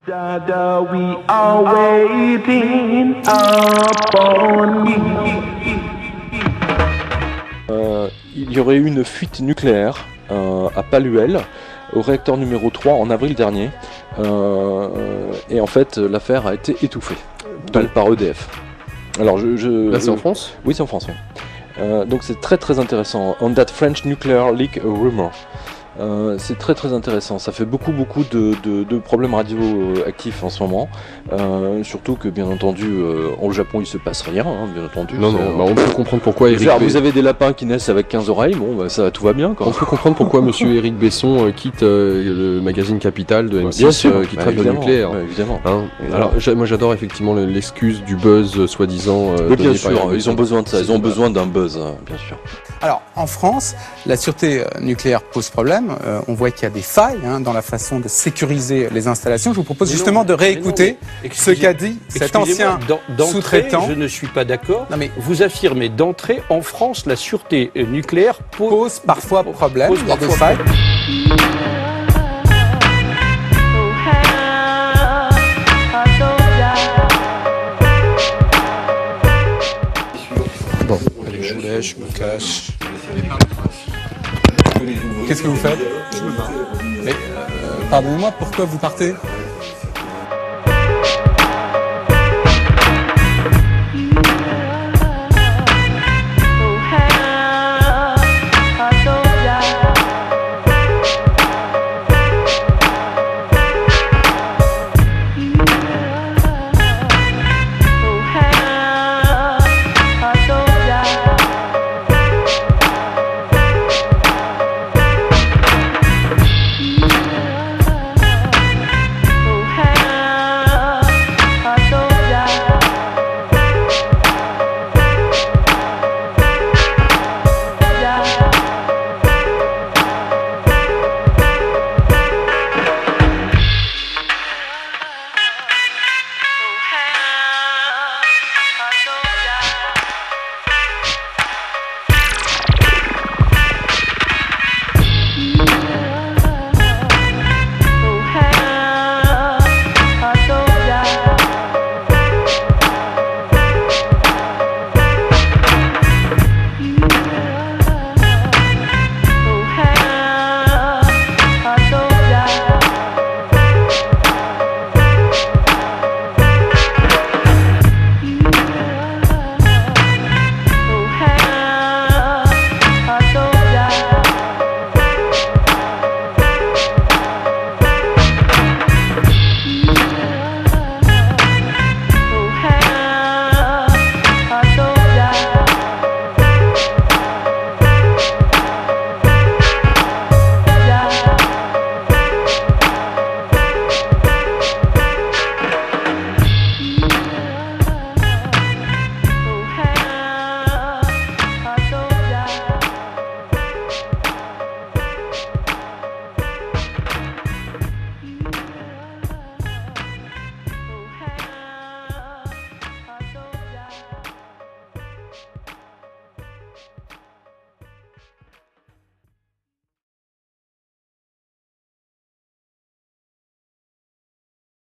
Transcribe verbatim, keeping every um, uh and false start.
Dada, we are waiting upon you. Euh, il y aurait eu une fuite nucléaire euh, à Paluel, au réacteur numéro trois en avril dernier. Euh, et en fait, l'affaire a été étouffée par, par E D F. Alors, je, je, Là, c'est en France ? Oui, c'est en France. Oui. Euh, donc, c'est très très intéressant. On that French nuclear leak rumor. Euh, c'est très très intéressant, ça fait beaucoup beaucoup de, de, de problèmes radioactifs en ce moment, euh, surtout que bien entendu euh, au Japon il se passe rien, hein, bien entendu. Non, non, euh, bah on peut comprendre pourquoi Eric genre, Be... vous avez des lapins qui naissent avec quinze oreilles, bon bah ça tout va bien quoi. On peut comprendre pourquoi monsieur Éric Besson euh, quitte euh, le magazine Capital de M six, bien sûr, euh, qui bah, traite le nucléaire. Bah, évidemment. Hein, alors j'a- moi j'adore effectivement l'excuse du buzz euh, soi-disant. Euh, oui, bien donné sûr, par ils ont besoin de ça, ils ont besoin d'un buzz, hein, bien sûr. Alors, en France, la sûreté nucléaire pose problème. Euh, on voit qu'il y a des failles hein, dans la façon de sécuriser les installations. Je vous propose Mais justement non, de réécouter mais non, ce qu'a dit cet ancien sous-traitant. Je ne suis pas d'accord. Non, mais vous affirmez d'entrée, en France, la sûreté nucléaire pose, pose parfois problème. pose Il y a des parfois failles. Bon, allez, je vous laisse, je me cache. Qu'est-ce que vous faites? Je me bats. Mais, euh, pardonnez-moi, pourquoi vous partez?